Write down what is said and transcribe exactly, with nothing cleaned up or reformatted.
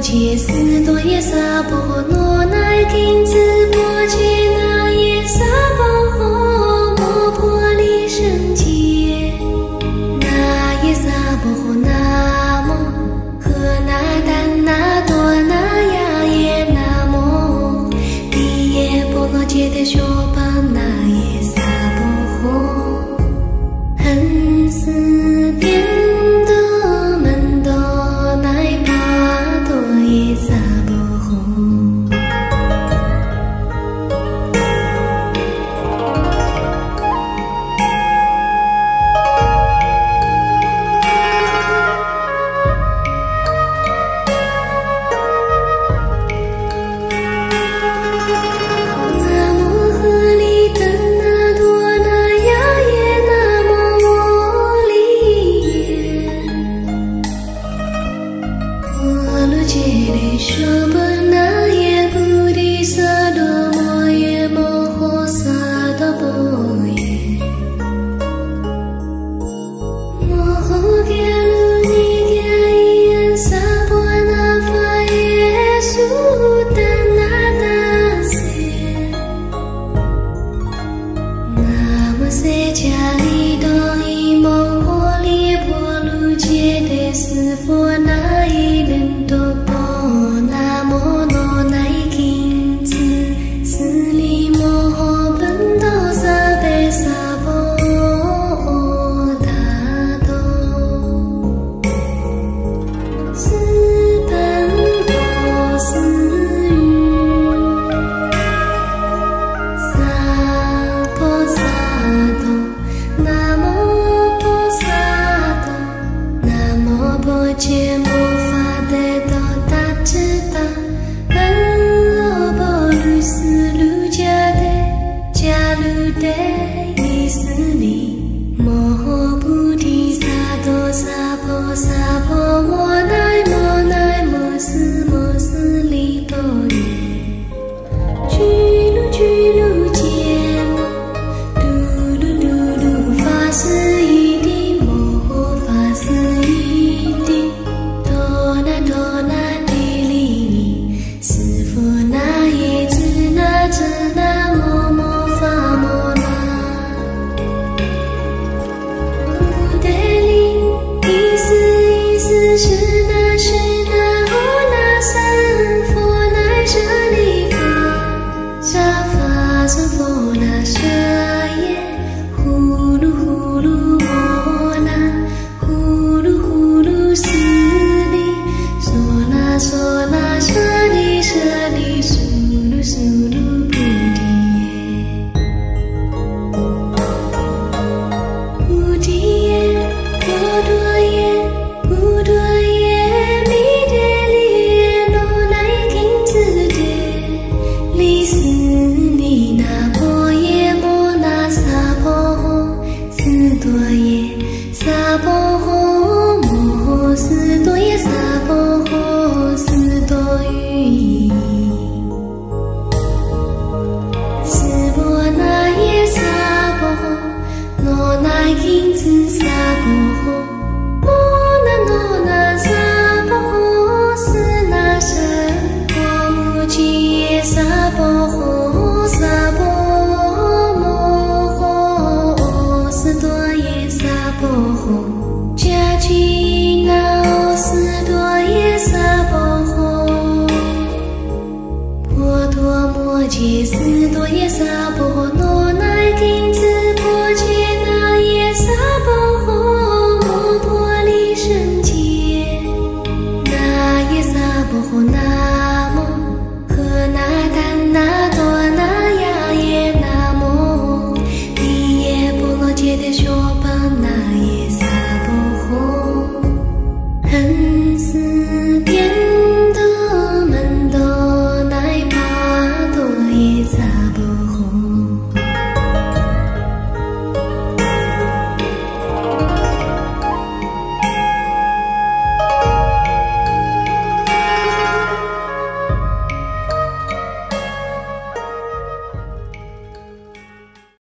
揭斯多耶萨婆罗奈金子波切那耶萨婆诃摩婆利胜揭那耶萨婆诃那摩诃那怛那多那呀耶那摩帝耶波罗揭谛修巴那耶萨婆诃恒斯殿多门多乃巴多耶萨婆诃那摩诃利怛那多那呀耶那摩利耶波罗揭谛修巴那耶菩提萨埵摩耶摩诃萨埵波耶摩诃迦卢尼迦伊安萨婆那法耶苏达那达塞那摩塞迦利多伊摩诃利波卢揭谛斯佛那伊能多波那摩罗那伊金子斯利摩诃本多萨贝萨婆达多斯本多斯语萨婆萨多南无婆萨多南无婆伽摩